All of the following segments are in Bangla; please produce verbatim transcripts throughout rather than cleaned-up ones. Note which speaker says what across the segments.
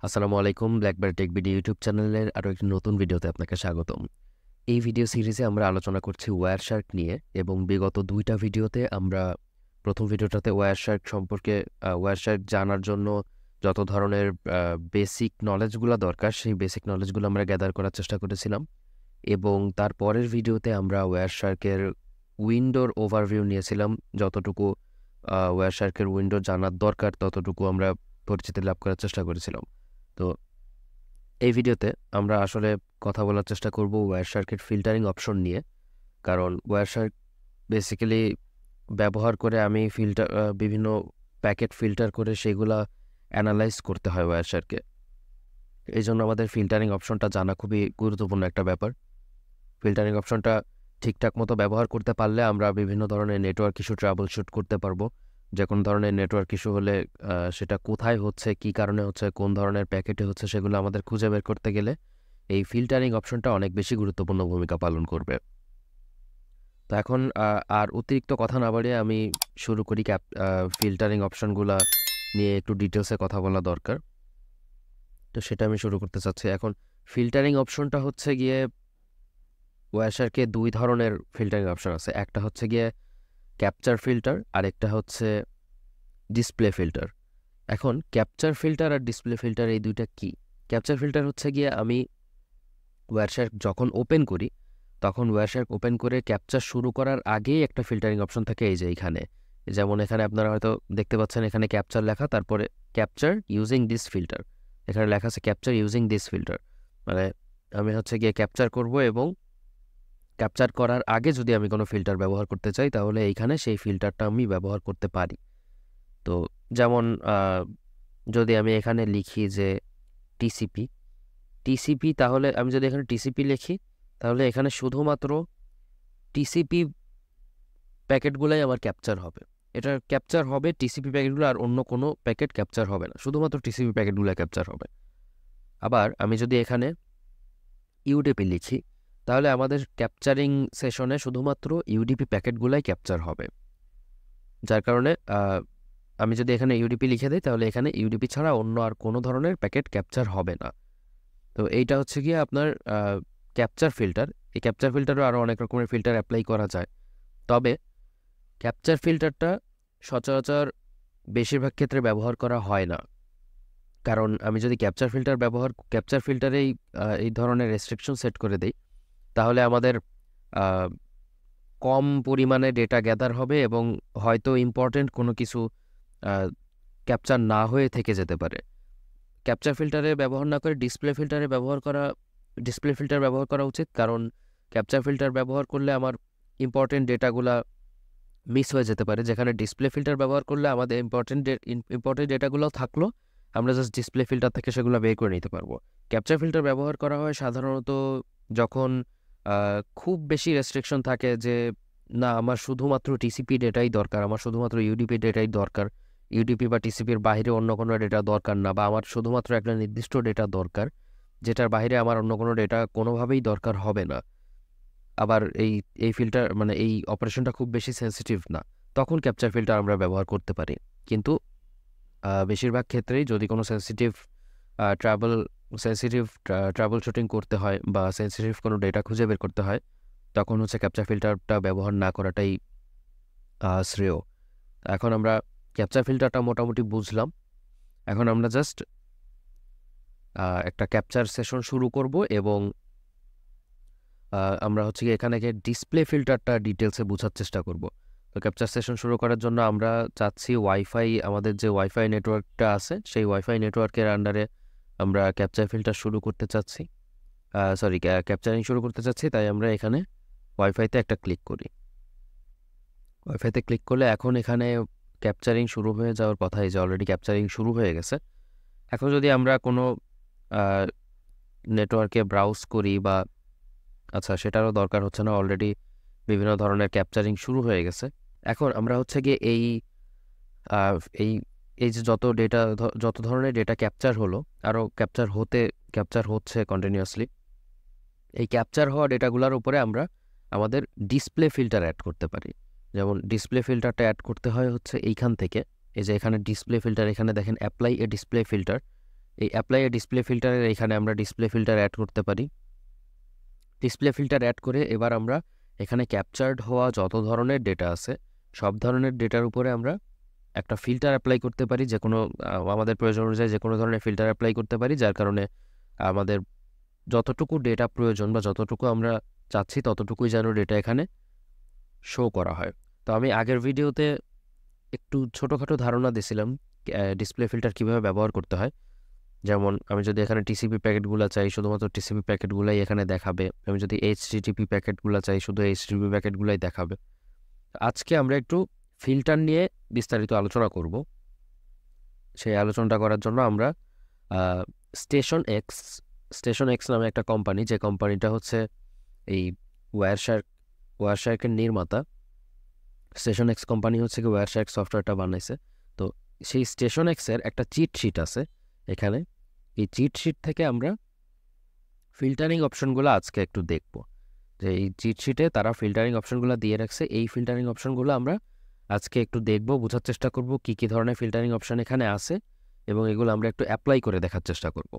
Speaker 1: আসসালামু আলাইকুম ব্ল্যাকবার্ড টেক ভিডিও ইউটিউব চ্যানেলের আরও একটি নতুন ভিডিওতে আপনাকে স্বাগতম। এই ভিডিও সিরিজে আমরা আলোচনা করছি ওয়ারশার্ক নিয়ে এবং বিগত দুইটা ভিডিওতে আমরা প্রথম ভিডিওটাতে ওয়ারশার্ক সম্পর্কে ওয়ারশার্ক জানার জন্য যত ধরনের বেসিক নলেজগুলো দরকার সেই বেসিক নলেজগুলো আমরা গ্যাদার করার চেষ্টা করেছিলাম এবং তার পরের ভিডিওতে আমরা ওয়ারশার্কের উইন্ডোর ওভারভিউ নিয়েছিলাম। যতটুকু ওয়ারশার্কের উইন্ডো জানার দরকার ততটুকু আমরা পরিচিতি লাভ করার চেষ্টা করেছিলাম। তো এই ভিডিওতে আমরা আসলে কথা বলার চেষ্টা করব ওয়ারশার্কের ফিল্টারিং অপশন নিয়ে, কারণ ওয়ারশার্ক বেসিক্যালি ব্যবহার করে আমি ফিল্টার বিভিন্ন প্যাকেট ফিল্টার করে সেগুলা অ্যানালাইজ করতে হয় ওয়ারশার্কে। এই জন্য আমাদের ফিল্টারিং অপশনটা জানা খুবই গুরুত্বপূর্ণ একটা ব্যাপার। ফিল্টারিং অপশনটা ঠিকঠাক মতো ব্যবহার করতে পারলে আমরা বিভিন্ন ধরনের নেটওয়ার্ক ইস্যু ট্রাবল শুট করতে পারবো। যে কোনো ধরনের নেটওয়ার্ক ইস্যু হলে সেটা কোথায় হচ্ছে, কী কারণে হচ্ছে, কোন ধরনের প্যাকেটে হচ্ছে, সেগুলো আমাদের খুঁজে বের করতে গেলে এই ফিল্টারিং অপশনটা অনেক বেশি গুরুত্বপূর্ণ ভূমিকা পালন করবে। তো এখন আর অতিরিক্ত কথা না বাড়িয়ে আমি শুরু করি। ক্যাপ ফিল্টারিং অপশনগুলো নিয়ে একটু ডিটেলসে কথা বলা দরকার, তো সেটা আমি শুরু করতে চাচ্ছি। এখন ফিল্টারিং অপশনটা হচ্ছে গিয়ে ওয়ারশার্কে দুই ধরনের ফিল্টারিং অপশন আছে। একটা হচ্ছে গিয়ে ক্যাপচার ফিল্টার আর একটা হচ্ছে ডিসপ্লে ফিল্টার। এখন ক্যাপচার ফিল্টার আর ডিসপ্লে ফিল্টার এই দুইটা কি? ক্যাপচার ফিল্টার হচ্ছে গিয়ে আমি ওয়ারশার্ক যখন ওপেন করি তখন ওয়ারশার্ক ওপেন করে ক্যাপচার শুরু করার আগেই একটা ফিল্টারিং অপশন থাকে এই যে এইখানে। যেমন এখানে আপনারা হয়তো দেখতে পাচ্ছেন এখানে ক্যাপচার লেখা, তারপরে ক্যাপচার ইউজিং দিস ফিল্টার, এখানে লেখা আছে ক্যাপচার ইউজিং দিস ফিল্টার। মানে আমি হচ্ছে গিয়ে ক্যাপচার করব এবং ক্যাপচার করার আগে যদি আমি কোনো ফিল্টার ব্যবহার করতে চাই তাহলে এইখানে সেই ফিল্টারটা আমি ব্যবহার করতে পারি। তো যেমন যদি আমি এখানে লিখি যে টিসিপি টিসিপি তাহলে আমি যদি এখানে টিসিপি লিখি তাহলে এখানে শুধুমাত্র টিসিপি প্যাকেটগুলোই আমার ক্যাপচার হবে। এটা ক্যাপচার হবে টিসিপি প্যাকেটগুলো, আর অন্য কোনো প্যাকেট ক্যাপচার হবে না, শুধুমাত্র টিসিপি প্যাকেটগুলো ক্যাপচার হবে। আবার আমি যদি এখানে ইউডিপি লিখি তাহলে আমাদের ক্যাপচারিং সেশনে শুধুমাত্র ইউডিপি প্যাকেটগুলাই ক্যাপচার হবে। যার কারণে আমি যদি এখানে ইউডিপি লিখে দিই তাহলে এখানে ইউডিপি ছাড়া অন্য আর কোনো ধরনের প্যাকেট ক্যাপচার হবে না। তো এইটা হচ্ছে গিয়ে আপনার ক্যাপচার ফিল্টার। এই ক্যাপচার ফিল্টারও আরও অনেক রকমের ফিল্টার অ্যাপ্লাই করা যায়, তবে ক্যাপচার ফিল্টারটা সচরাচর বেশিরভাগ ক্ষেত্রে ব্যবহার করা হয় না। কারণ আমি যদি ক্যাপচার ফিল্টার ব্যবহার ক্যাপচার ফিল্টারেই এই ধরনের রেস্ট্রিকশন সেট করে দিই তাহলে আমাদের কম পরিমাণে ডেটা গ্যাদার হবে এবং হয়তো ইম্পর্টেন্ট কোনো কিছু ক্যাপচার না হয়ে থেকে যেতে পারে। ক্যাপচার ফিল্টারে ব্যবহার না করে ডিসপ্লে ফিল্টারে ব্যবহার করা ডিসপ্লে ফিল্টার ব্যবহার করা উচিত, কারণ ক্যাপচার ফিল্টার ব্যবহার করলে আমার ইম্পর্টেন্ট ডেটাগুলা মিস হয়ে যেতে পারে। যেখানে ডিসপ্লে ফিল্টার ব্যবহার করলে আমাদের ইম্পর্টেন্ট ইম্পর্টেন্ট ডেটাগুলো থাকলো, আমরা জাস্ট ডিসপ্লে ফিল্টার থেকে সেগুলো বের করে নিতে পারবো। ক্যাপচার ফিল্টার ব্যবহার করা হয় সাধারণত যখন খুব বেশি রেস্ট্রিকশন থাকে যে না আমার শুধুমাত্র টিসিপি ডেটাই দরকার, আমার শুধুমাত্র ইউডিপি ডেটাই দরকার, ইউডিপি বা টিসিপির বাইরে অন্য কোনো ডেটা দরকার না, বা আমার শুধুমাত্র একটা নির্দিষ্ট ডেটা দরকার যেটার বাইরে আমার অন্য কোনো ডেটা কোনোভাবেই দরকার হবে না। আবার এই এই ফিল্টার মানে এই অপারেশনটা খুব বেশি সেন্সিটিভ না, তখন ক্যাপচার ফিল্টার আমরা ব্যবহার করতে পারি। কিন্তু বেশিরভাগ ক্ষেত্রেই যদি কোনো sensitive travel sensitive travel shooting করতে হয় বা সেন্সিটিভ কোনো ডেটা খুঁজে বের করতে হয় তখন হচ্ছে ক্যাপচার ফিল্টারটা ব্যবহার না করাটাই শ্রেয়। এখন আমরা ক্যাপচার ফিল্টারটা মোটামুটি বুঝলাম। এখন আমরা জাস্ট একটা ক্যাপচার সেশন শুরু করব এবং আমরা হচ্ছে কি এখানে গিয়ে ডিসপ্লে ফিল্টারটা ডিটেলসে বোঝার চেষ্টা করব। তো ক্যাপচার সেশন শুরু করার জন্য আমরা চাচ্ছি ওয়াইফাই, আমাদের যে ওয়াইফাই নেটওয়ার্কটা আছে সেই ওয়াইফাই নেটওয়ার্কের আন্ডারে আমরা ক্যাপচার ফিল্টার শুরু করতে চাচ্ছি সরি ক্যাপচারিং শুরু করতে চাচ্ছি তাই আমরা এখানে ওয়াইফাইতে একটা ক্লিক করি। ওয়াইফাইতে ক্লিক করলে এখন এখানে ক্যাপচারিং শুরু হয়ে যাওয়ার কথা, এই যে অলরেডি ক্যাপচারিং শুরু হয়ে গেছে। এখন যদি আমরা কোনো নেটওয়ার্কে ব্রাউজ করি বা আচ্ছা সেটারও দরকার হচ্ছে না, অলরেডি বিভিন্ন ধরনের ক্যাপচারিং শুরু হয়ে গেছে। এখন আমরা হচ্ছে গিয়ে এই এই এই যে যত ডেটা যত ধরনের ডেটা ক্যাপচার হলো, আরও ক্যাপচার হতে ক্যাপচার হচ্ছে কন্টিনিউয়াসলি, এই ক্যাপচার হওয়া ডেটাগুলোর উপরে আমরা আমাদের ডিসপ্লে ফিল্টার অ্যাড করতে পারি। যেমন ডিসপ্লে ফিল্টারটা অ্যাড করতে হয় হচ্ছে এইখান থেকে, এই যে এখানে ডিসপ্লে ফিল্টার, এখানে দেখেন অ্যাপ্লাই এ ডিসপ্লে ফিল্টার, এই অ্যাপ্লাই এ ডিসপ্লে ফিল্টারের এখানে আমরা ডিসপ্লে ফিল্টার অ্যাড করতে পারি। ডিসপ্লে ফিল্টার অ্যাড করে এবার আমরা এখানে ক্যাপচার্ড হওয়া যত ধরনের ডেটা আছে সব ধরনের ডেটার উপরে আমরা একটা ফিল্টার অ্যাপ্লাই করতে পারি, যে কোনো আমাদের প্রয়োজন অনুযায়ী যে কোনো ধরনের ফিল্টার অ্যাপ্লাই করতে পারি, যার কারণে আমাদের যতটুকু ডেটা প্রয়োজন বা যতটুকু আমরা চাচ্ছি ততটুকুই যেন ডেটা এখানে শো করা হয়। তো আমি আগের ভিডিওতে একটু ছোটোখাটো ধারণা দিয়েছিলাম ডিসপ্লে ফিল্টার কীভাবে ব্যবহার করতে হয়। যেমন আমি যদি এখানে টিসিপি প্যাকেটগুলো চাই শুধুমাত্র টিসিপি প্যাকেটগুলাই এখানে দেখাবে, আমি যদি এইচটিটিপি প্যাকেটগুলো চাই শুধু এইচটিটিপি প্যাকেটগুলাই দেখাবে। আজকে আমরা একটু ফিল্টার নিয়ে বিস্তারিত আলোচনা করব। সেই আলোচনাটা করার জন্য আমরা স্টেশন এক্স স্টেশন এক্স নামে একটা কোম্পানি, যে কোম্পানিটা হচ্ছে এই ওয়্যারশার্ক ওয়্যারশার্কের নির্মাতা। স্টেশন এক্স কোম্পানি হচ্ছে কি ওয়্যারশার্ক সফটওয়্যারটা বানাইছে। তো সেই স্টেশন এক্সের একটা চিট শিট আছে এখানে। এই চিট শিট থেকে আমরা ফিল্টারিং অপশনগুলো আজকে একটু দেখব, যে এই চিট শিটে তারা ফিল্টারিং অপশনগুলো দিয়ে রাখছে। এই ফিল্টারিং অপশনগুলো আমরা আজকে একটু দেখব, বোঝার চেষ্টা করব কী কী ধরনের ফিল্টারিং অপশন এখানে আছে এবং এগুলো আমরা একটু অ্যাপ্লাই করে দেখার চেষ্টা করব।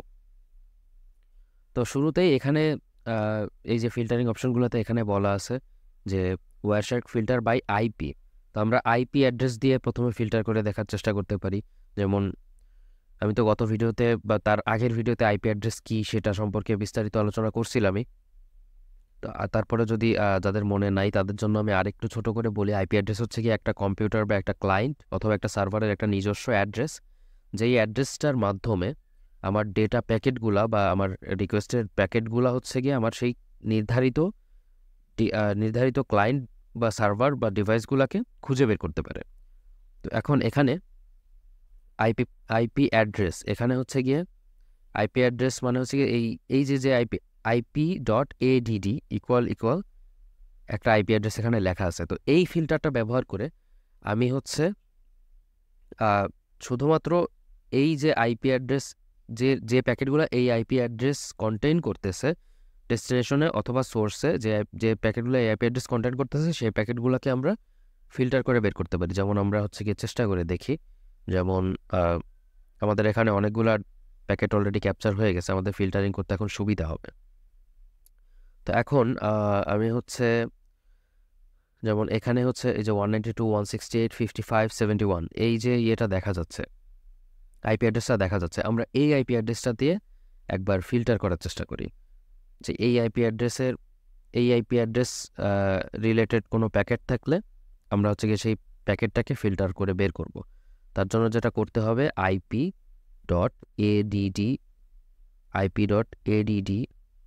Speaker 1: তো শুরুতেই এখানে এই যে ফিল্টারিং অপশনগুলোতে এখানে বলা আছে যে ওয়্যারশার্ক ফিল্টার বাই আইপি। তো আমরা আইপি অ্যাড্রেস দিয়ে প্রথমে ফিল্টার করে দেখার চেষ্টা করতে পারি। যেমন আমি তো গত ভিডিওতে বা তার আগের ভিডিওতে আইপি অ্যাড্রেস কী সেটা সম্পর্কে বিস্তারিত আলোচনা করছিলামই। তো তারপরে যদি যাদের মনে নাই তাদের জন্য আমি আরেকটু ছোট করে বলি, আইপি অ্যাড্রেস হচ্ছে কি একটা কম্পিউটার বা একটা ক্লায়েন্ট অথবা একটা সার্ভারের একটা নিজস্ব অ্যাড্রেস, যেই অ্যাড্রেসটার মাধ্যমে আমার ডেটা প্যাকেটগুলা বা আমার রিকোয়েস্টের প্যাকেটগুলা হচ্ছে গিয়ে আমার সেই নির্ধারিত নির্ধারিত ক্লায়েন্ট বা সার্ভার বা ডিভাইসগুলোকে খুঁজে বের করতে পারে। তো এখন এখানে আইপি আইপি অ্যাড্রেস এখানে হচ্ছে গিয়ে আইপি অ্যাড্রেস মানে হচ্ছে গিয়ে এই এই যে যে IP IP dot ADD equal equal একটা আইপি অ্যাড্রেস এখানে লেখা আছে। তো এই ফিল্টারটা ব্যবহার করে আমি হচ্ছে শুধুমাত্র এই যে আইপি অ্যাড্রেস যে যে প্যাকেটগুলো এই আইপি অ্যাড্রেস কন্টেইন করতেছে ডেস্টিনেশনে অথবা সোর্সে, যে যে প্যাকেটগুলো এই আইপি অ্যাড্রেস কন্টেইন করতেছে সেই প্যাকেটগুলোকে আমরা ফিল্টার করে বের করতে পারি। যেমন আমরা হচ্ছে গিয়ে চেষ্টা করে দেখি, যেমন আমাদের এখানে অনেকগুলো প্যাকেট অলরেডি ক্যাপচার হয়ে গেছে, আমাদের ফিল্টারিং করতে এখন সুবিধা হবে। তো এখন আমি হচ্ছে যেমন এখানে হচ্ছে এই যে one ninety two one sixty eight fifty five seventy one এই যে ইয়েটা দেখা যাচ্ছে, আইপি অ্যাড্রেসটা দেখা যাচ্ছে, আমরা এই আইপি অ্যাড্রেসটা দিয়ে একবার ফিল্টার করার চেষ্টা করি যে এই আইপি অ্যাড্রেসের এই আইপি অ্যাড্রেস রিলেটেড কোনো প্যাকেট থাকলে আমরা হচ্ছে গিয়ে সেই প্যাকেটটাকে ফিল্টার করে বের করব। তার জন্য যেটা করতে হবে IP dot ADD IP dot ADD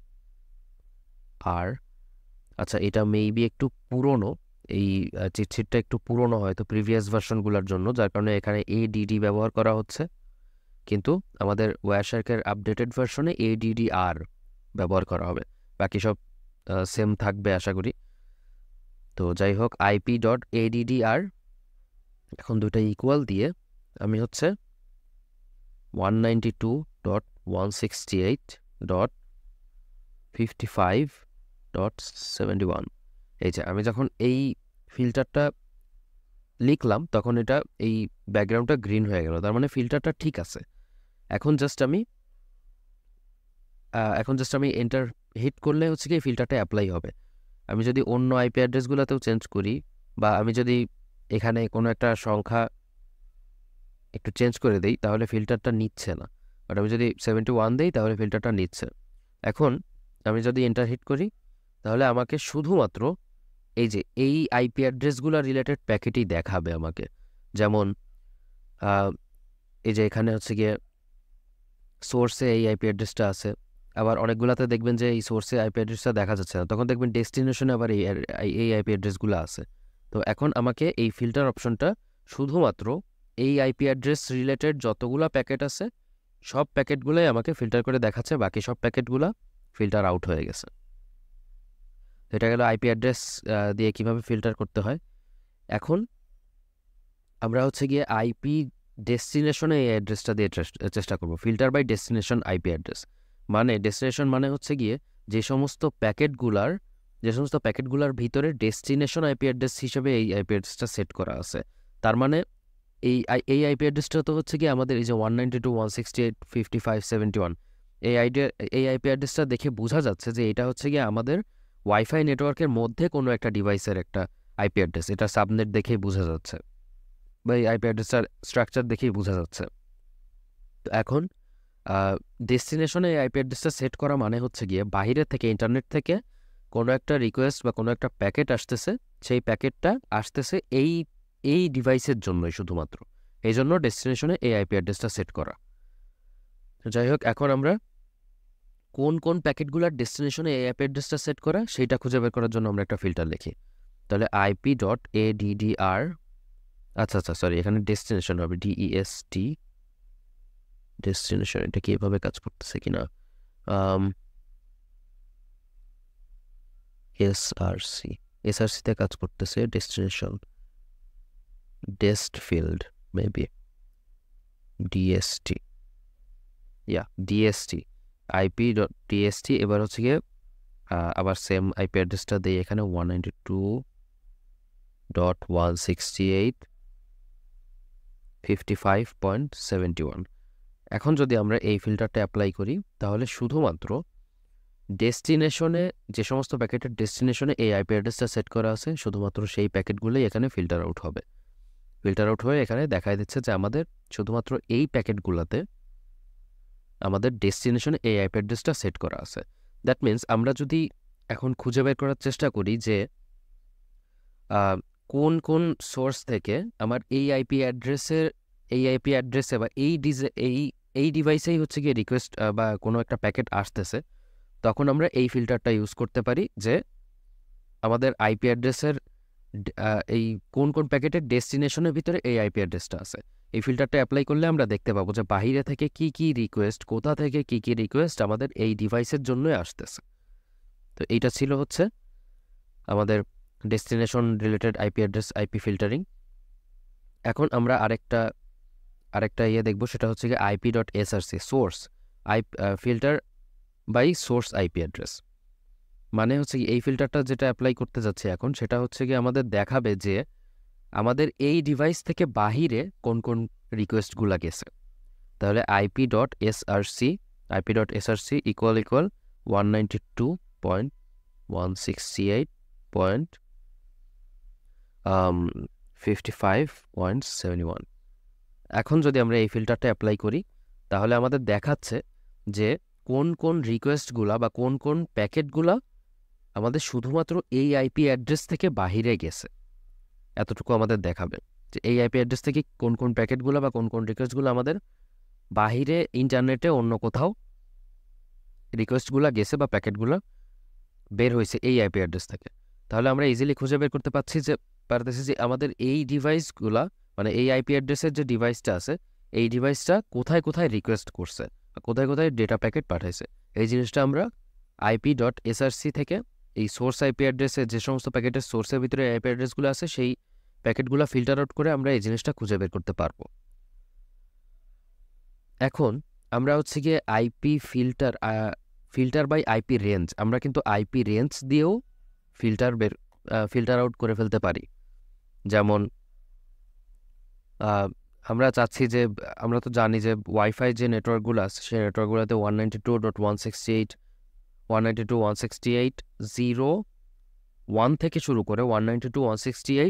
Speaker 1: আর আচ্ছা এটা মেবি একটু পুরনো, এই চিটশিটটা একটু পুরনো হয়তো প্রিভিয়াস ভার্সনগুলোর জন্য, যার কারণে এখানে এডিডি ব্যবহার করা হচ্ছে, কিন্তু আমাদের ওয়্যারশার্কের আপডেটেড ভার্সনে এডিডি আর ব্যবহার করা হবে, বাকি সব সেম থাকবে আশা করি। তো যাই হোক আইপি ডট এডিডি আর এখন দুটো ইকুয়াল দিয়ে আমি হচ্ছে one ninety two dot one sixty eight dot fifty five dot seventy one এই যে আমি যখন এই ফিল্টারটা লিখলাম তখন এটা এই ব্যাকগ্রাউন্ডটা গ্রিন হয়ে গেল, তার মানে ফিল্টারটা ঠিক আছে। এখন জাস্ট আমি এখন জাস্ট আমি এন্টার হিট করলে হচ্ছে কি ফিল্টারটা অ্যাপ্লাই হবে। আমি যদি অন্য আইপি অ্যাড্রেসগুলোতেও চেঞ্জ করি বা আমি যদি এখানে কোনো একটা সংখ্যা একটু চেঞ্জ করে দিই তাহলে ফিল্টারটা নিচ্ছে না, বাট আমি যদি সেভেন্টি ওয়ান দিই তাহলে ফিল্টারটা নিচ্ছে। এখন আমি যদি এন্টার হিট করি তাহলে আমাকে শুধুমাত্র এই যে এই আইপি অ্যাড্রেসগুলো রিলেটেড প্যাকেটই দেখাবে আমাকে। যেমন এই যে এখানে হচ্ছে গিয়ে সোর্সে এই আইপি অ্যাড্রেসটা আছে, আবার অনেকগুলোতে দেখবেন যে এই সোর্সে আইপি অ্যাড্রেসটা দেখা যাচ্ছে না, তখন দেখবেন ডেস্টিনেশনে আবার এই এই আইপি অ্যাড্রেসগুলো আছে। তো এখন আমাকে এই ফিল্টার অপশনটা শুধুমাত্র এই আইপি অ্যাড্রেস রিলেটেড যতগুলো প্যাকেট আছে সব প্যাকেটগুলোই আমাকে ফিল্টার করে দেখাচ্ছে, বাকি সব প্যাকেটগুলো ফিল্টার আউট হয়ে গেছে। এটা গেল আইপি অ্যাড্রেস দিয়ে কিভাবে ফিল্টার করতে হয়। এখন আমরা হচ্ছে গিয়ে আইপি ডেস্টিনেশনে এই অ্যাড্রেসটা দিয়ে চেষ্টা করব, filter by destination IP address. মানে ডেস্টিনেশন মানে হচ্ছে গিয়ে যে সমস্ত প্যাকেটগুলার যে সমস্ত প্যাকেটগুলার ভিতরে ডেস্টিনেশন আইপি অ্যাড্রেস হিসেবে এই আইপি অ্যাড্রেসটা সেট করা আছে। তার মানে এই এই আইপি অ্যাড্রেসটা তো হচ্ছে কি আমাদের এই যে one ninety two one sixty eight fifty five seventy one এই আইডিয়া এই আইপি অ্যাড্রেসটা দেখে বোঝা যাচ্ছে যে এটা হচ্ছে কি আমাদের ওয়াইফাই নেটওয়ার্কের মধ্যে কোনো একটা ডিভাইসের একটা আইপি অ্যাড্রেস। এটা সাবনেট দেখেই বোঝা যাচ্ছে বা এই আইপি অ্যাড্রেসটার স্ট্রাকচার দেখেই বোঝা যাচ্ছে। তো এখন ডেস্টিনেশনে এই আইপি অ্যাড্রেসটা সেট করা মানে হচ্ছে গিয়ে বাইরের থেকে ইন্টারনেট থেকে কোনো একটা রিকোয়েস্ট বা কোনো একটা প্যাকেট আসতেছে, সেই প্যাকেটটা আসতেছে এই এই ডিভাইসের জন্যই শুধুমাত্র, এই জন্য ডেস্টিনেশনে এই আইপি অ্যাড্রেসটা সেট করা। যাই হোক, এখন আমরা কোন কোন প্যাকেটগুলোর ডেস্টিনেশনে এই আইপি অ্যাড্রেসটা সেট করা সেইটা খুঁজে বের করার জন্য আমরা একটা ফিল্টার লিখি। তাহলে আইপি ডট এ ডিডিআর, আচ্ছা আচ্ছা সরি, এখানে ডেস্টিনেশন হবে ডিইএসটি ডেস্টিনেশন। এটা কি এভাবে কাজ করতেছে কিনা? এসআরসি এসআরসিতে কাজ করতেছে destination dest field maybe DST, yeah DST IP dot DST. এবার হচ্ছে গিয়ে আবার সেম আইপি অ্যাড্রেসটা দিই এখানে one ninety two dot one sixty eight fifty five point seventy one. এখন যদি আমরা এই ফিল্টারটা অ্যাপ্লাই করি তাহলে শুধুমাত্র ডেস্টিনেশনে যে সমস্ত প্যাকেটের ডেস্টিনেশনে এই আইপি অ্যাড্রেসটা সেট করা আছে শুধুমাত্র সেই প্যাকেটগুলোই এখানে ফিল্টার আউট হবে। ফিল্টার আউট হয়ে এখানে দেখাই দিচ্ছে যে আমাদের শুধুমাত্র এই প্যাকেটগুলোতে আমাদের ডেস্টিনেশনে এই আইপি অ্যাড্রেসটা সেট করা আছে। দ্যাট মিন্স আমরা যদি এখন খুঁজে বের করার চেষ্টা করি যে কোন কোন সোর্স থেকে আমার এই আইপি অ্যাড্রেসের এই আইপি অ্যাড্রেসে বা এই ডিজে এই এই ডিভাইসেই হচ্ছে গিয়ে রিকোয়েস্ট বা কোনো একটা প্যাকেট আসতেছে, তখন আমরা এই ফিল্টারটা ইউজ করতে পারি যে আমাদের আইপি অ্যাড্রেসের এই কোন কোন প্যাকেটের ডেস্টিনেশনের ভিতরে এই আইপি অ্যাড্রেসটা আছে। এই ফিল্টারটা অ্যাপ্লাই করলে আমরা দেখতে পাবো যে বাহিরে থেকে কি কি রিকোয়েস্ট, কোথা থেকে কি কি রিকোয়েস্ট আমাদের এই ডিভাইসের জন্যই আসতেছে। তো এইটা ছিল হচ্ছে আমাদের destination related IP address IP filtering. এখন আমরা আরেকটা আরেকটা ইয়ে দেখবো, সেটা হচ্ছে কি IP dot SRC source I filter by source IP address. মানে হচ্ছে কি এই ফিল্টারটা যেটা অ্যাপ্লাই করতে যাচ্ছে এখন, সেটা হচ্ছে কি আমাদের দেখাবে যে আমাদের এই ডিভাইস থেকে বাহিরে কোন কোন রিকোয়েস্টগুলো গেছে। তাহলে IP dot SRC IP dot SRC equal equal one ninety two point one sixty eight point fifty five point seventy one. এখন যদি আমরা এই ফিল্টারটা অ্যাপ্লাই করি তাহলে আমাদের দেখাচ্ছে যে কোন কোন রিকোয়েস্টগুলা বা কোন কোন প্যাকেটগুলা আমাদের শুধুমাত্র এই আইপি অ্যাড্রেস থেকে বাহিরে গেছে, এতটুকু আমাদের দেখাবে যে এই আইপি অ্যাড্রেস থেকে কোন কোন প্যাকেটগুলো বা কোন কোন রিকোয়েস্টগুলো আমাদের বাহিরে ইন্টারনেটে অন্য কোথাও রিকোয়েস্টগুলো গেছে বা প্যাকেটগুলো বের হয়েছে এই আইপি অ্যাড্রেস থেকে। তাহলে আমরা ইজিলি খুঁজে বের করতে পারছি যে পারতেছি যে আমাদের এই ডিভাইসগুলা মানে এই আইপি অ্যাড্রেসের যে ডিভাইসটা আছে এই ডিভাইসটা কোথায় কোথায় রিকোয়েস্ট করছে, কোথায় কোথায় ডেটা প্যাকেট পাঠাইছে। এই জিনিসটা আমরা আইপি ডট এসআরসি থেকে এই সোর্স আইপি অ্যাড্রেসে যে সমস্ত প্যাকেটের সোর্সের ভিতরে আইপি অ্যাড্রেসগুলো আছে সেই প্যাকেটগুলো ফিল্টার আউট করে আমরা এই জিনিসটা খুঁজে বের করতে পারবো। এখন আমরা হচ্ছে গিয়ে IP filter filter by IP range, আমরা কিন্তু আইপি রেঞ্জ দিয়েও ফিল্টার বের ফিল্টার আউট করে ফেলতে পারি। যেমন আমরা চাচ্ছি যে আমরা তো জানি যে ওয়াইফাই যে নেটওয়ার্কগুলো আছে সেই নেটওয়ার্কগুলোতে one ninety two dot one sixty eight one ninety two one sixty eight zero one থেকে শুরু করে one ninety two one sixty eight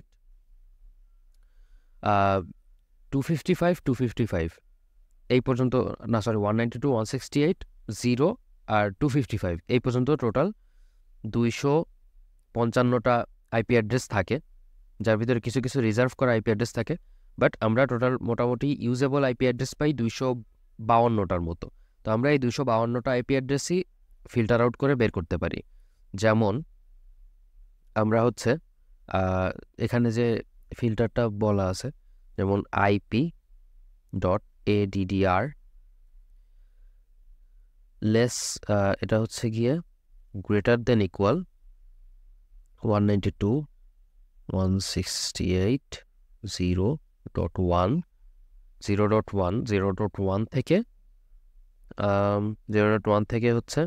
Speaker 1: two fifty five two fifty five এই পর্যন্ত, না sorry one ninety two one sixty eight zero আর টু ফিফটি ফাইভ এই পর্যন্ত টোটাল দুইশো পঞ্চান্নটা আইপি অ্যাড্রেস থাকে, যার ভিতরে কিছু কিছু রিজার্ভ করা আইপি অ্যাড্রেস থাকে। বাট আমরা টোটাল মোটামুটি ইউজেবল আইপি অ্যাড্রেস পাই দুইশো বাউন্নটার মতো। তো আমরা এই দুইশো বাউন্নটা আইপি অ্যাড্রেসই ফিল্টার আউট করে বের করতে পারি। যেমন আমরা হচ্ছে এখানে যে ফিল্টারটা বলা আছে, যেমন আইপি ডট এডিডিআর লেস এটা হচ্ছে গিয়ে greater than equal one ninety two one sixty eight zero dot one zero dot one zero dot one থেকে জিরো ডট ওয়ান থেকে হচ্ছে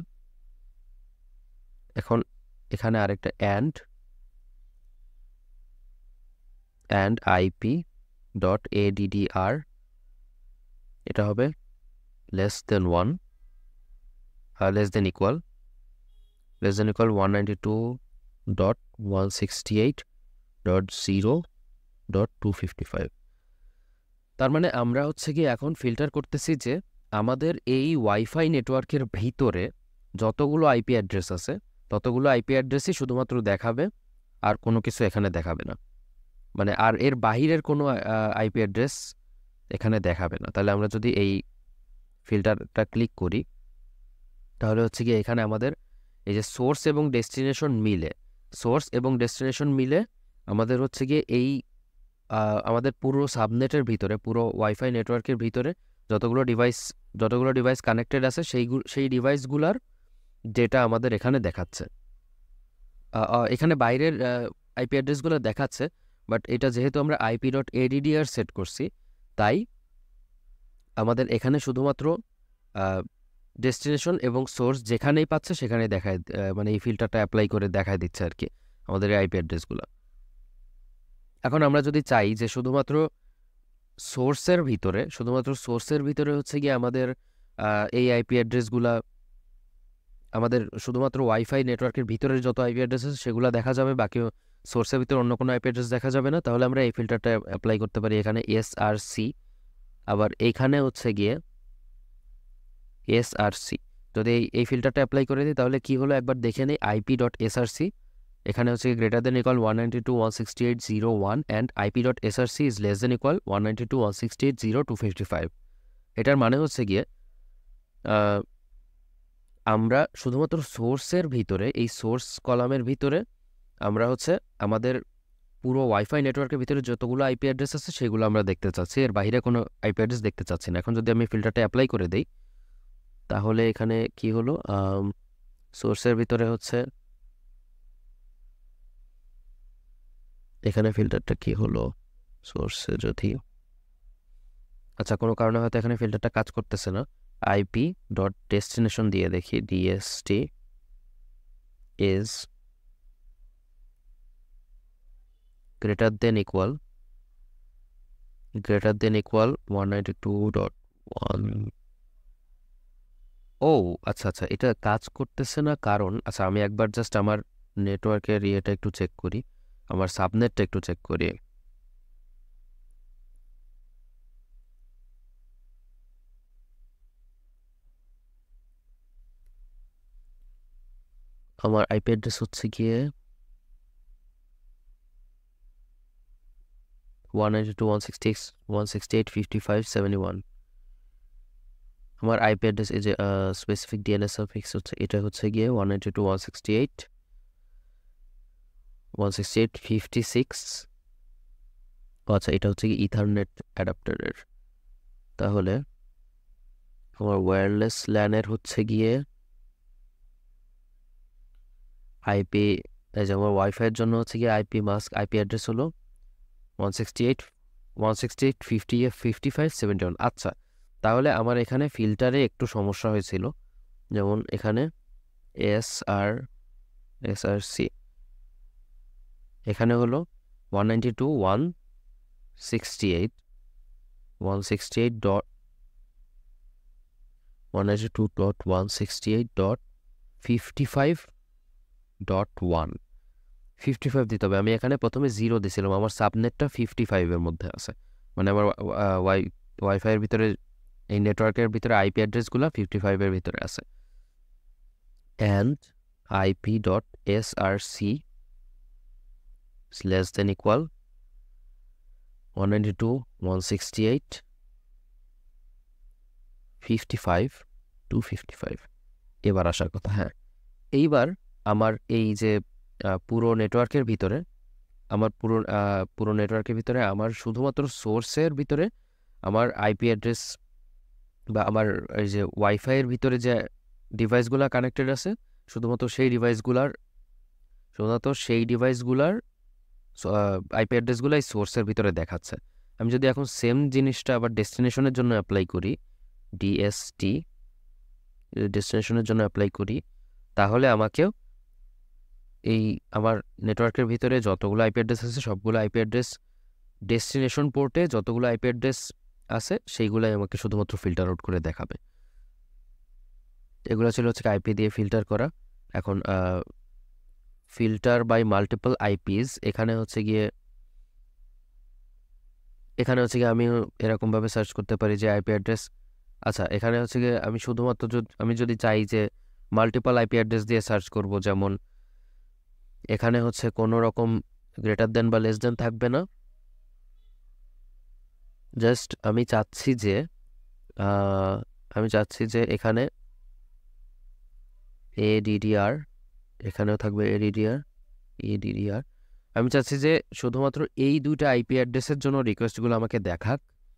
Speaker 1: এখন এখানে আরেকটা and and IP dot ADDR এটা হবে less than one less than equal less than equal one ninety two dot one sixty eight dot zero dot two fifty five. তার মানে আমরা হচ্ছে কি এখন ফিল্টার করতেছি যে আমাদের এই ওয়াইফাই নেটওয়ার্কের ভিতরে যতগুলো আইপি অ্যাড্রেস আছে ততগুলো আইপি অ্যাড্রেসই শুধুমাত্র দেখাবে, আর কোনো কিছু এখানে দেখাবে না। মানে আর এর বাহিরের কোনো আইপি অ্যাড্রেস এখানে দেখাবে না। তাহলে আমরা যদি এই ফিল্টারটা ক্লিক করি তাহলে হচ্ছে কি এখানে আমাদের এই যে সোর্স এবং ডেস্টিনেশন মিলে সোর্স এবং ডেস্টিনেশন মিলে আমাদের হচ্ছে গিয়ে এই আমাদের পুরো সাবনেটের ভিতরে পুরো ওয়াইফাই নেটওয়ার্কের ভিতরে যতগুলো ডিভাইস যতগুলো ডিভাইস কানেক্টেড আছে সেই সেই ডিভাইসগুলোর ডেটা আমাদের এখানে দেখাচ্ছে। এখানে বাইরের আইপি অ্যাড্রেসগুলো দেখাচ্ছে, বাট এটা যেহেতু আমরা আইপি ডট এডিডিআর সেট করছি তাই আমাদের এখানে শুধুমাত্র ডেস্টিনেশন এবং সোর্স যেখানেই পাচ্ছে সেখানেই দেখায়, মানে এই ফিল্টারটা অ্যাপ্লাই করে দেখায় দিচ্ছে আর কি আমাদের এই আইপি অ্যাড্রেসগুলো। এখন আমরা যদি চাই যে শুধুমাত্র সোর্সের ভিতরে শুধুমাত্র সোর্সের ভিতরে হচ্ছে গিয়ে আমাদের এই আইপি অ্যাড্রেসগুলা আমাদের শুধুমাত্র ওয়াইফাই নেটওয়ার্কের ভিতরে যত আইপি অ্যাড্রেস আছে সেগুলো দেখা যাবে, বাকি সোর্সের ভিতরে অন্য কোনো আইপি অ্যাড্রেস দেখা যাবে না, তাহলে আমরা এই ফিল্টারটা অ্যাপ্লাই করতে পারি এখানে এস আর সি। আবার এইখানে হচ্ছে গিয়ে এস আর সি যদি এই ফিল্টারটা অ্যাপ্লাই করে দিই তাহলে কি হলো একবার দেখে নেই। IP dot S R C এখানে হচ্ছে greater than equal one ninety two one sixty eight zero one and IP dot S R C is less than equal one ninety two one sixty eight zero two fifty five. এটার মানে হচ্ছে গিয়ে আমরা শুধুমাত্র সোর্সের ভিতরে এই সোর্স কলামের ভিতরে আমরা হচ্ছে আমাদের পুরো ওয়াইফাই নেটওয়ার্কের ভিতরে যতগুলো আইপি অ্যাড্রেস আছে সেগুলো আমরা দেখতে চাচ্ছি, এর বাইরে কোনো আইপি অ্যাড্রেস দেখতে চাচ্ছি না। এখন যদি আমি ফিল্টারটা অ্যাপ্লাই করে দিই তাহলে এখানে কি হলো, সোর্সের ভিতরে হচ্ছে এখানে ফিল্টারটা কি হলো সোর্সে যদি আচ্ছা কোনো কারণে হয়তো এখানে ফিল্টারটা কাজ করতেছে না। আইপি ডট ডেস্টিনেশন দিয়ে দেখি DST is greater than equal greater than equal one ninety two dot one. ও আচ্ছা আচ্ছা এটা কাজ করতেছে না কারণ আচ্ছা আমি একবার জাস্ট আমার নেটওয়ার্কের ইয়েটা একটু চেক করি, আমার সাবনেটটা একটু চেক করি। আমার আইপি অ্যাড্রেস হচ্ছে গিয়ে one ninety two one sixty one sixty eight fifty five seventy one. আমার আইপি অ্যাড্রেস এই যে স্পেসিফিক ডিএনএস সাফিক্স হচ্ছে এটা হচ্ছে গিয়ে one ninety two one sixty eight one sixty eight fifty six. আচ্ছা এটা হচ্ছে কি ইথারনেট অ্যাডাপ্টারের। তাহলে আমার ওয়্যারলেস ল্যানের হচ্ছে গিয়ে আইপি এই যে আমার ওয়াইফাইয়ের জন্য হচ্ছে গিয়ে আইপি মাস্ক আইপি অ্যাড্রেস হলো one sixty eight one sixty eight fifty fifty five seventy one. আচ্ছা তাহলে আমার এখানে ফিল্টারে একটু সমস্যা হয়েছিল, যেমন এখানে S R S R C এখানে হলো one ninety two one sixty eight one sixty eight dot one ninety two dot one sixty eight dot fifty five dot one fifty five দিতে হবে। আমি এখানে প্রথমে জিরো দিয়েছিলাম, আমার সাবনেটটা ফিফটি ফাইভের মধ্যে আছে, মানে আমার ওয়াই ওয়াইফাইয়ের ভিতরে এই নেটওয়ার্কের ভিতরে আইপি অ্যাড্রেসগুলো ফিফটি ফাইভের ভিতরে আছে। And IP dot S R C less than equal one ninety two one sixty eight fifty five two fifty five. এবার আসার কথা, হ্যাঁ এইবার আমার এই যে পুরো নেটওয়ার্কের ভিতরে আমার পুরো পুরো নেটওয়ার্কের ভিতরে আমার শুধুমাত্র সোর্সের ভিতরে আমার আইপি অ্যাড্রেস বা আমার এই যে ওয়াইফাইয়ের ভিতরে যে ডিভাইসগুলো কানেক্টেড আছে শুধুমাত্র সেই ডিভাইসগুলার শুধুমাত্র সেই ডিভাইসগুলার আইপি অ্যাড্রেসগুলাই সোর্সের ভিতরে দেখাচ্ছে। আমি যদি এখন সেম জিনিসটা আবার ডেস্টিনেশনের জন্য অ্যাপ্লাই করি ডিএসটি ডেস্টিনেশনের জন্য অ্যাপ্লাই করি তাহলে আমাকেও এই আমার নেটওয়ার্কের ভিতরে যতগুলো আইপি অ্যাড্রেস আছে সবগুলো আইপি অ্যাড্রেস ডেস্টিনেশন পোর্টে যতগুলো আইপি অ্যাড্রেস আছে সেইগুলাই আমাকে শুধুমাত্র ফিল্টার আউট করে দেখাবে। এগুলো ছিল হচ্ছে আইপি দিয়ে ফিল্টার করা। এখন ফিল্টার বাই মাল্টিপল আইপিস, এখানে হচ্ছে গিয়ে এখানে হচ্ছে গিয়ে আমি এরকমভাবে সার্চ করতে পারি যে আইপি অ্যাড্রেস, আচ্ছা এখানে হচ্ছে গিয়ে আমি শুধুমাত্র আমি যদি চাই যে মাল্টিপল আইপি অ্যাড্রেস দিয়ে সার্চ করব, যেমন এখানে হচ্ছে কোনো রকম গ্রেটার দেন বা লেস দেন থাকবে না, জাস্ট আমি চাচ্ছি যে আমি চাচ্ছি যে এখানে এডিডিআর, এখানেও থাকবে এডিডিআর এডিডিআর আমি চাচ্ছি যে শুধুমাত্র এই দুইটা আইপি অ্যাড্রেসের জন্য রিকোয়েস্টগুলো আমাকে দেখাক।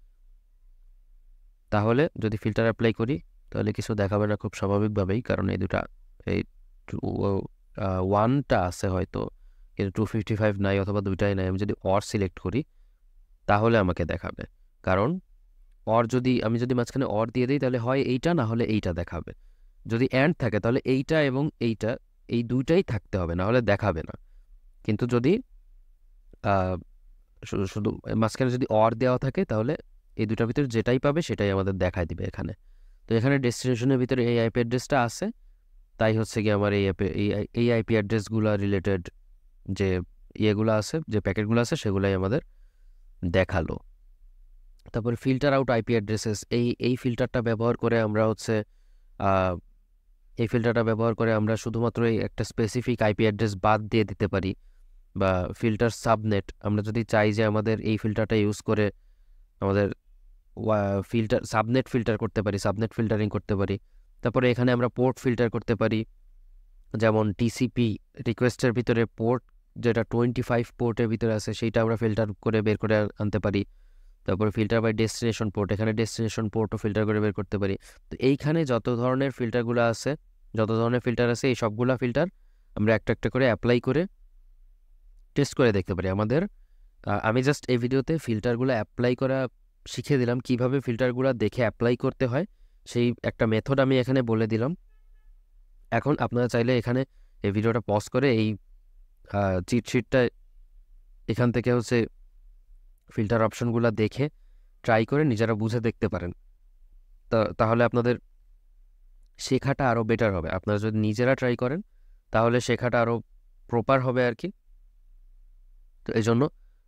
Speaker 1: তাহলে যদি ফিল্টার অ্যাপ্লাই করি তাহলে কিছু দেখাবে না খুব স্বাভাবিকভাবেই, কারণ এই দুটা এই ওয়ানটা আছে হয়তো, কিন্তু টু ফিফটি ফাইভ নাই অথবা দুইটাই নাই। আমি যদি অর সিলেক্ট করি তাহলে আমাকে দেখাবে, কারণ অর যদি আমি যদি মাঝখানে অর দিয়ে দিই তাহলে হয় এইটা না হলে এইটা দেখাবে। যদি অ্যান্ড থাকে তাহলে এইটা এবং এইটা এই দুইটাই থাকতে হবে, না হলে দেখাবে না। কিন্তু যদি শুধু শুধু মাঝখানে যদি অর দেওয়া থাকে তাহলে এই দুটার ভিতরে যেটাই পাবে সেটাই আমাদের দেখায় দিবে এখানে। তো এখানে ডেস্টিনেশনের ভিতরে এই আইপি অ্যাড্রেসটা আছে, তাই হচ্ছে কি আমার এই অ্যাপে এই এই আইপি অ্যাড্রেসগুলো রিলেটেড যে ইয়েগুলো আছে, যে প্যাকেটগুলো আছে সেগুলাই আমাদের দেখালো। তারপরে ফিল্টার আউট আইপি অ্যাড্রেসেস, এই এই ফিল্টারটা ব্যবহার করে আমরা হচ্ছে এই ফিল্টারটা ব্যবহার করে আমরা শুধুমাত্র এই একটা স্পেসিফিক আইপি অ্যাড্রেস বাদ দিয়ে দিতে পারি, বা ফিল্টার সাবনেট, আমরা যদি চাই যে আমাদের এই ফিল্টারটা ইউজ করে আমাদের ফিল্টার সাবনেট ফিল্টার করতে পারি, সাবনেট ফিল্টারিং করতে পারি। তারপরে এখানে আমরা পোর্ট ফিল্টার করতে পারি, যেমন টিসিপি রিকোয়েস্টের ভিতরে পোর্ট যেটা টোয়েন্টি ফাইভ পোর্টের ভিতরে আছে সেইটা আমরা ফিল্টার করে বের করে আনতে পারি। তারপরে ফিল্টার বাই ডেস্টিনেশন পোর্ট, এখানে ডেস্টিনেশন পোর্টও ফিল্টার করে বের করতে পারি। তো এইখানে যত ধরনের ফিল্টারগুলো আছে যত ধরনের ফিল্টার আছে এই সবগুলা ফিল্টার আমরা একটা একটা করে অ্যাপ্লাই করে টেস্ট করে দেখতে পারি। আমাদের আমি জাস্ট এই ভিডিওতে ফিল্টারগুলো অ্যাপ্লাই করা শিখিয়ে দিলাম, কিভাবে ফিল্টারগুলো দেখে অ্যাপ্লাই করতে হয় সেই একটা মেথড আমি এখানে বলে দিলাম। এখন আপনারা চাইলে এখানে এই ভিডিওটা পজ করে এই চিটশিটটা এখান থেকে হচ্ছে ফিল্টার অপশনগুলো দেখে ট্রাই করে নিজেরা বুঝে দেখতে পারেন। তাহলে আপনাদের শেখাটা আরও বেটার হবে। আপনারা যদি নিজেরা ট্রাই করেন তাহলে শেখাটা আরও প্রপার হবে আর কি। তো এই জন্য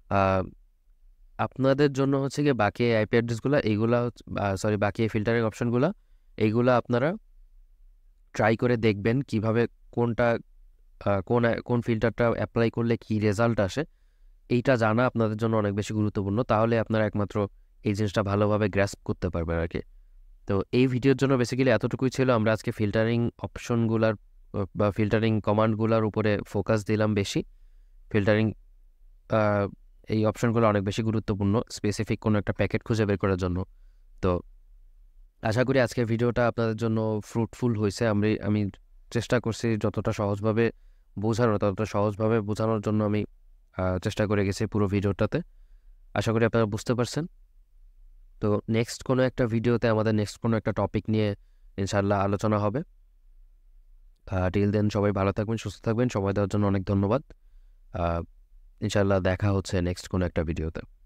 Speaker 1: আপনাদের জন্য হচ্ছে গিয়ে বাকি আইপি অ্যাড্রেসগুলো এইগুলা সরি বাকি ফিল্টারিং অপশনগুলো এইগুলো আপনারা ট্রাই করে দেখবেন কিভাবে কোনটা কোন কোন ফিল্টারটা অ্যাপ্লাই করলে কি রেজাল্ট আসে, এইটা জানা আপনাদের জন্য অনেক বেশি গুরুত্বপূর্ণ। তাহলে আপনারা একমাত্র এই জিনিসটা ভালোভাবে গ্র্যাস্প করতে পারবেন আর কি। তো এই ভিডিওর জন্য বেসিক্যালি এতটুকুই ছিল। আমরা আজকে ফিল্টারিং অপশনগুলার বা ফিল্টারিং কমান্ডগুলোর উপরে ফোকাস দিলাম বেশি। ফিল্টারিং এই অপশনগুলো অনেক বেশি গুরুত্বপূর্ণ স্পেসিফিক কোনো একটা প্যাকেট খুঁজে বের করার জন্য। তো আশা করি আজকের ভিডিওটা আপনাদের জন্য ফ্রুটফুল হয়েছে। আমি আমি চেষ্টা করছি যতটা সহজভাবে বোঝানোর ততটা সহজভাবে বোঝানোর জন্য আমি চেষ্টা করে গেছি পুরো ভিডিওটাতে। আশা করি আপনারা বুঝতে পারছেন। তো নেক্সট কোনো একটা ভিডিওতে আমাদের নেক্সট কোনো একটা টপিক নিয়ে ইনশাআল্লাহ আলোচনা হবে। টিল দেন সবাই ভালো থাকবেন, সুস্থ থাকবেন। সময় দেওয়ার জন্য অনেক ধন্যবাদ। ইনশাআল্লাহ দেখা হচ্ছে নেক্সট কোনো একটা ভিডিওতে।